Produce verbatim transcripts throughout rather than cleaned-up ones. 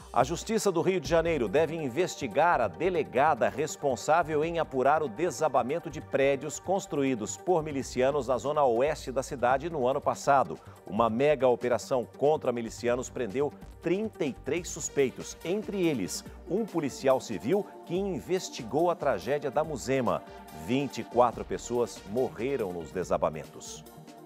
A Justiça do Rio de Janeiro deve investigar a delegada responsável em apurar o desabamento de prédios construídos por milicianos na zona oeste da cidade no ano passado. Uma mega operação contra milicianos prendeu trinta e três suspeitos, entre eles um policial civil que investigou a tragédia da Muzema. vinte e quatro pessoas morreram nos desabamentos.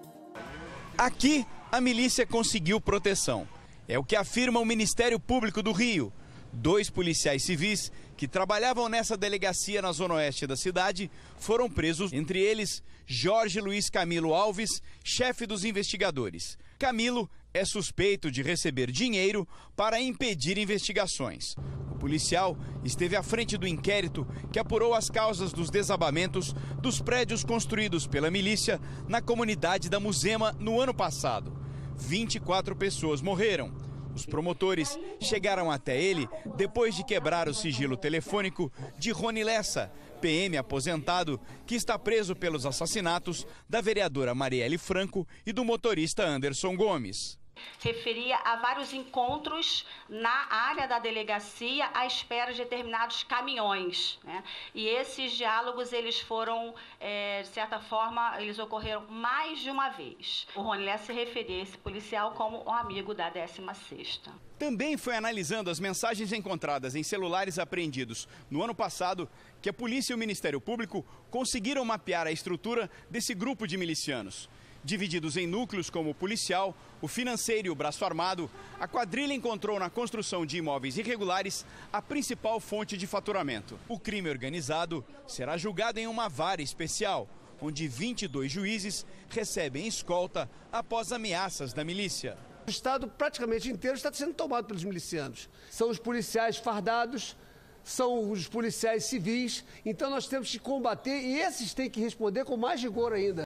Aqui, a milícia conseguiu proteção. É o que afirma o Ministério Público do Rio. Dois policiais civis que trabalhavam nessa delegacia na zona oeste da cidade foram presos, entre eles Jorge Luiz Camilo Alves, chefe dos investigadores. Camilo é suspeito de receber dinheiro para impedir investigações. O policial esteve à frente do inquérito que apurou as causas dos desabamentos dos prédios construídos pela milícia na comunidade da Muzema no ano passado. vinte e quatro pessoas morreram. Os promotores chegaram até ele depois de quebrar o sigilo telefônico de Rony Lessa, P M aposentado, que está preso pelos assassinatos da vereadora Marielle Franco e do motorista Anderson Gomes. Referia a vários encontros na área da delegacia à espera de determinados caminhões, né? E esses diálogos, eles foram, é, de certa forma, eles ocorreram mais de uma vez. O Rony Lessa se referia a esse policial como um amigo da décima sexta. Também foi analisando as mensagens encontradas em celulares apreendidos no ano passado que a polícia e o Ministério Público conseguiram mapear a estrutura desse grupo de milicianos. Divididos em núcleos como o policial, o financeiro e o braço armado, a quadrilha encontrou na construção de imóveis irregulares a principal fonte de faturamento. O crime organizado será julgado em uma vara especial, onde vinte e dois juízes recebem escolta após ameaças da milícia. O estado praticamente inteiro está sendo tomado pelos milicianos. São os policiais fardados, são os policiais civis, então nós temos que combater e esses têm que responder com mais rigor ainda.